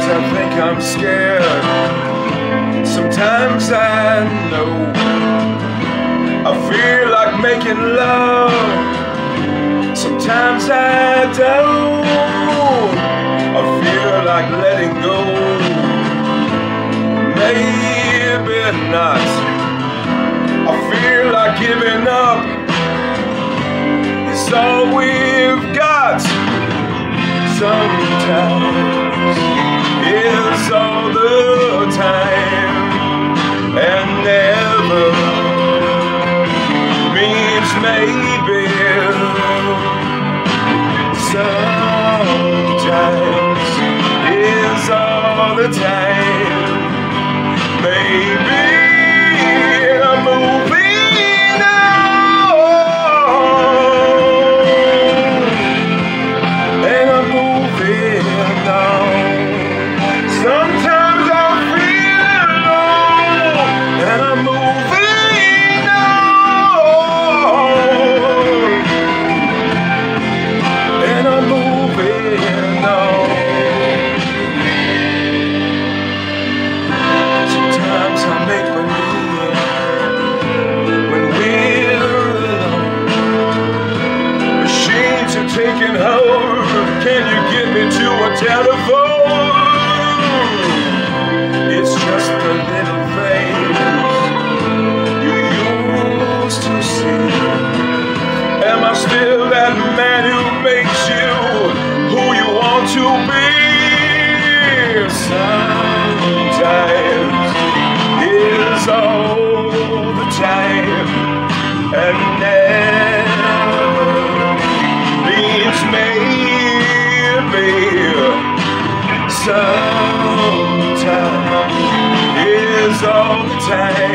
I think I'm scared. Sometimes I know I feel like making love. Sometimes I don't. I feel like letting go. Maybe not. I feel like giving up. It's all we've got. Sometimes it's all the time, and never means maybe. Sometimes it's all the time, maybe. I'm moving on, and I'm moving on. Sometimes I feel alone, and I'm moving on, and I'm moving on. Sometimes I make believe when we're alone. Machines are taking hold. Can you get me to a telephone? It's just the little things you used to see. Am I still that man who makes you who you want to be? Sometimes it's all the time, and never means maybe. Sometimes it's all the time.